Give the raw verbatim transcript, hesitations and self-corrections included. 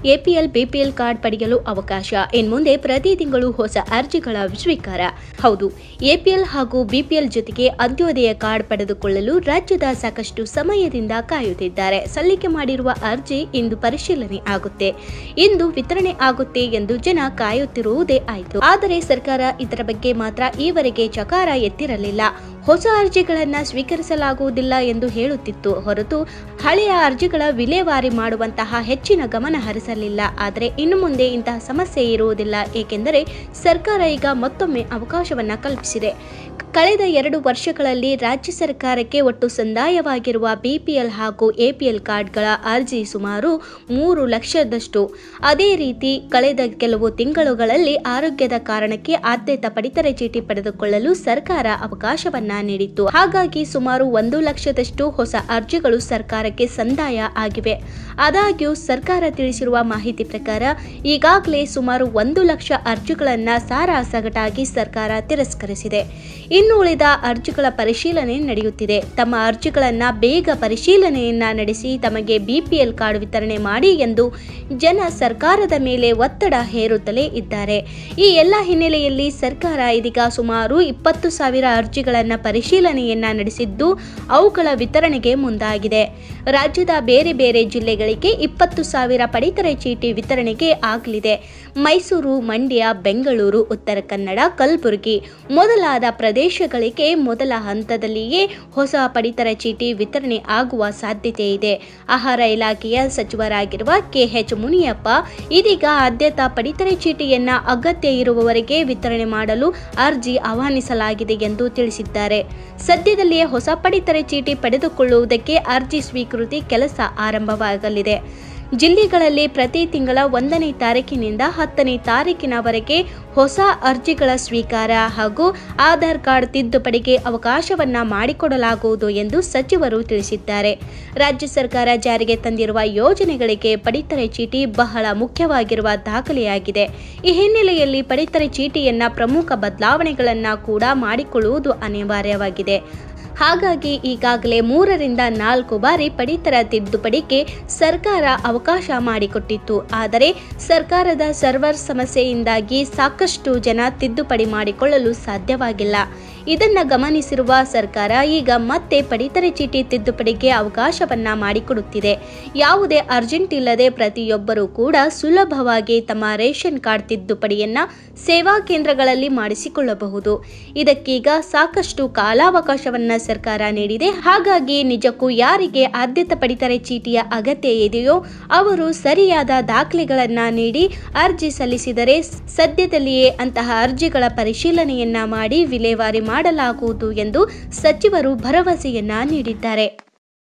APL BPL card ಪಡೆಯಲು ಅವಕಾಶ. ಇನ್ಮುಂದೆ ಪ್ರತಿ ತಿಂಗಳು ಹೊಸ ಅರ್ಜಿಗಳ ಸ್ವೀಕಾರ. ಹೌದು, ಎಪಿಎಲ್ ಹಾಗೂ ಬಿಪಿಎಲ್ ಜೊತೆಗೆ ಅಂತ್ಯೋದಯ ಕಾರ್ಡ್ ಪಡೆದುಕೊಳ್ಳಲು ರಾಜ್ಯದ ಸಾಕಷ್ಟು ಸಮಯದಿಂದ ಕಾಯುತ್ತಿದ್ದಾರೆ. ಸಲ್ಲಿಕೆ ಮಾಡಿರುವ ಅರ್ಜಿ ಇಂದು ಪರಿಶೀಲನೆ ಆಗುತ್ತೆ, ಇಂದು ವಿತರಣೆ ಆಗುತ್ತೆ ಎಂದು ಜನ ಕಾಯುತ್ತಿರುವುದೇ ಆಯಿತು. ಆದರೆ ಸರ್ಕಾರ ಇದರ ಬಗ್ಗೆ ಮಾತ್ರ ಈವರೆಗೆ ಚಕಾರ ಎತ್ತಿರಲಿಲ್ಲ. ಹೊಸ ಅರ್ಜಿಗಳನ್ನು ಸ್ವೀಕರಿಸಲಾಗುವುದಿಲ್ಲ ಎಂದು ಹೇಳುತ್ತಿತ್ತು ಹೊರತು ಹಳೆಯ ಅರ್ಜಿಗಳ ವಿಲೇವಾರಿ ಮಾಡುವಂತಹ ಹೆಚ್ಚಿನ ಗಮನ ಹರಿಸಲಿಲ್ಲ. ಆದರೆ ಇನ್ನು ಮುಂದೆ ಇಂತಹ ಸಮಸ್ಯೆ ಇರುವುದಿಲ್ಲ, ಏಕೆಂದರೆ ಸರ್ಕಾರ ಈಗ ಮತ್ತೊಮ್ಮೆ ಅವಕಾಶವನ್ನು ಕಲ್ಪಿಸಿದೆ. ಕಳೆದ ಎರಡು ವರ್ಷಗಳಲ್ಲಿ ರಾಜ್ಯ ಸರ್ಕಾರಕ್ಕೆ ಒಟ್ಟು ಸಂದಾಯವಾಗಿರುವ ಬಿಪಿಎಲ್ ಹಾಗೂ ಎಪಿಎಲ್ ಕಾರ್ಡ್ಗಳ ಅರ್ಜಿ ಸುಮಾರು ಮೂರು ಲಕ್ಷದಷ್ಟು. ಅದೇ ರೀತಿ ಕಳೆದ ಕೆಲವು ತಿಂಗಳುಗಳಲ್ಲಿ ಆರೋಗ್ಯದ ಕಾರಣಕ್ಕೆ ಆದ್ಯತಾ ಪಡಿತರ ಚೀಟಿ ಪಡೆದುಕೊಳ್ಳಲು ಸರ್ಕಾರ ಅವಕಾಶವನ್ನ ನೀಡಿತ್ತು. ಹಾಗಾಗಿ ಸುಮಾರು ಒಂದು ಲಕ್ಷದಷ್ಟು ಹೊಸ ಅರ್ಜಿಗಳು ಸರ್ಕಾರಕ್ಕೆ ಸಂದಾಯ ಆಗಿವೆ. ಆದಾಗ್ಯೂ ಸರ್ಕಾರ ತಿಳಿಸಿರುವ ಮಾಹಿತಿ ಪ್ರಕಾರ ಈಗಾಗಲೇ ಸುಮಾರು ಒಂದು ಲಕ್ಷ ಅರ್ಜಿಗಳನ್ನ ಸಾರಾಸಗಟಾಗಿ ಸರ್ಕಾರ ತಿರಸ್ಕರಿಸಿದೆ. ಇನ್ನು ಉಳಿದ ಅರ್ಜಿಗಳ ಪರಿಶೀಲನೆ ನಡೆಯುತ್ತಿದೆ. ತಮ್ಮ ಅರ್ಜಿಗಳನ್ನ ಬೇಗ ಪರಿಶೀಲನೆಯನ್ನ ನಡೆಸಿ ತಮಗೆ ಬಿಪಿಎಲ್ ಕಾರ್ಡ್ ವಿತರಣೆ ಮಾಡಿ ಎಂದು ಜನ ಸರ್ಕಾರದ ಮೇಲೆ ಒತ್ತಡ ಹೇರುತ್ತಲೇ ಇದ್ದಾರೆ. ಈ ಎಲ್ಲ ಹಿನ್ನೆಲೆಯಲ್ಲಿ ಸರ್ಕಾರ ಇದೀಗ ಸುಮಾರು ಇಪ್ಪತ್ತು ಸಾವಿರ ಅರ್ಜಿಗಳನ್ನ ಪರಿಶೀಲನೆಯನ್ನ ನಡೆಸಿದ್ದು ಅವುಗಳ ವಿತರಣೆಗೆ ಮುಂದಾಗಿದೆ. ರಾಜ್ಯದ ಬೇರೆ ಬೇರೆ ಜಿಲ್ಲೆಗಳಿಗೆ ಇಪ್ಪತ್ತು ಸಾವಿರ ಪಡಿತರ ಚೀಟಿ ವಿತರಣೆಗೆ ಆಗಲಿದೆ. ಮೈಸೂರು, ಮಂಡ್ಯ, ಬೆಂಗಳೂರು, ಉತ್ತರ ಕನ್ನಡ, ಕಲಬುರಗಿ ಮೊದಲಾದ ಪ್ರದೇಶಗಳಿಗೆ ಮೊದಲ ಹಂತದಲ್ಲಿಯೇ ಹೊಸ ಪಡಿತರ ಚೀಟಿ ವಿತರಣೆ ಆಗುವ ಸಾಧ್ಯತೆ ಇದೆ. ಆಹಾರ ಇಲಾಖೆಯ ಸಚಿವರಾಗಿರುವ ಕೆಎಚ್ ಮುನಿಯಪ್ಪ ಇದೀಗ ಆದ್ಯತಾ ಪಡಿತರ ಚೀಟಿಯನ್ನ ಅಗತ್ಯ ಇರುವವರೆಗೆ ವಿತರಣೆ ಮಾಡಲು ಅರ್ಜಿ ಆಹ್ವಾನಿಸಲಾಗಿದೆ ಎಂದು ತಿಳಿಸಿದ್ದಾರೆ. ಸದ್ಯದಲ್ಲಿಯೇ ಹೊಸ ಪಡಿತರ ಚೀಟಿ ಪಡೆದುಕೊಳ್ಳುವುದಕ್ಕೆ ಅರ್ಜಿ ಸ್ವೀಕೃತಿ ಕೆಲಸ ಆರಂಭವಾಗಲಿದೆ. ಜಿಲ್ಲೆಗಳಲ್ಲಿ ಪ್ರತಿ ತಿಂಗಳ ಒಂದನೇ ತಾರೀಕಿನಿಂದ ಹತ್ತನೇ ತಾರೀಕಿನವರೆಗೆ ಹೊಸ ಅರ್ಜಿಗಳ ಸ್ವೀಕಾರ ಹಾಗೂ ಆಧಾರ್ ಕಾರ್ಡ್ ತಿದ್ದುಪಡಿಗೆ ಅವಕಾಶವನ್ನ ಮಾಡಿಕೊಡಲಾಗುವುದು ಎಂದು ಸಚಿವರು ತಿಳಿಸಿದ್ದಾರೆ. ರಾಜ್ಯ ಸರ್ಕಾರ ಜಾರಿಗೆ ತಂದಿರುವ ಯೋಜನೆಗಳಿಗೆ ಪಡಿತರ ಚೀಟಿ ಬಹಳ ಮುಖ್ಯವಾಗಿರುವ ದಾಖಲೆಯಾಗಿದೆ. ಈ ಹಿನ್ನೆಲೆಯಲ್ಲಿ ಪಡಿತರ ಚೀಟಿಯನ್ನ ಪ್ರಮುಖ ಬದಲಾವಣೆಗಳನ್ನ ಕೂಡ ಮಾಡಿಕೊಳ್ಳುವುದು ಅನಿವಾರ್ಯವಾಗಿದೆ. ಹಾಗಾಗಿ ಈಗಾಗಲೇ ಮೂರರಿಂದ ನಾಲ್ಕು ಬಾರಿ ಪಡಿತರ ತಿದ್ದುಪಡಿಗೆ ಸರ್ಕಾರ ಅವಕಾಶ ಮಾಡಿಕೊಟ್ಟಿತ್ತು. ಆದರೆ ಸರ್ಕಾರದ ಸರ್ವರ್ ಸಮಸ್ಯೆಯಿಂದಾಗಿ ಸಾಕಷ್ಟು ಜನ ತಿದ್ದುಪಡಿ ಮಾಡಿಕೊಳ್ಳಲು ಸಾಧ್ಯವಾಗಿಲ್ಲ. ಇದನ್ನು ಗಮನಿಸಿರುವ ಸರ್ಕಾರ ಈಗ ಮತ್ತೆ ಪಡಿತರ ಚೀಟಿ ತಿದ್ದುಪಡಿಗೆ ಅವಕಾಶವನ್ನ ಮಾಡಿಕೊಡುತ್ತಿದೆ. ಯಾವುದೇ ಅರ್ಜೆಂಟ್ ಇಲ್ಲದೆ ಪ್ರತಿಯೊಬ್ಬರೂ ಕೂಡ ಸುಲಭವಾಗಿ ತಮ್ಮ ರೇಷನ್ ಕಾರ್ಡ್ ತಿದ್ದುಪಡಿಯನ್ನ ಸೇವಾ ಕೇಂದ್ರಗಳಲ್ಲಿ ಮಾಡಿಸಿಕೊಳ್ಳಬಹುದು. ಇದಕ್ಕೀಗ ಸಾಕಷ್ಟು ಕಾಲಾವಕಾಶವನ್ನ ಸರ್ಕಾರ ನೀಡಿದೆ. ಹಾಗಾಗಿ ನಿಜಕ್ಕೂ ಯಾರಿಗೆ ಆದ್ಯತಾ ಪಡಿತರ ಚೀಟಿಯ ಅಗತ್ಯ ಇದೆಯೋ ಅವರು ಸರಿಯಾದ ದಾಖಲೆಗಳನ್ನ ನೀಡಿ ಅರ್ಜಿ ಸಲ್ಲಿಸಿದರೆ ಸದ್ಯದಲ್ಲಿಯೇ ಅಂತಹ ಅರ್ಜಿಗಳ ಪರಿಶೀಲನೆಯನ್ನ ಮಾಡಿ ವಿಲೇವಾರಿ ಮಾಡಲಾಗುವುದು ಎಂದು ಸಚಿವರು ಭರವಸೆಯನ್ನ ನೀಡಿದ್ದಾರೆ.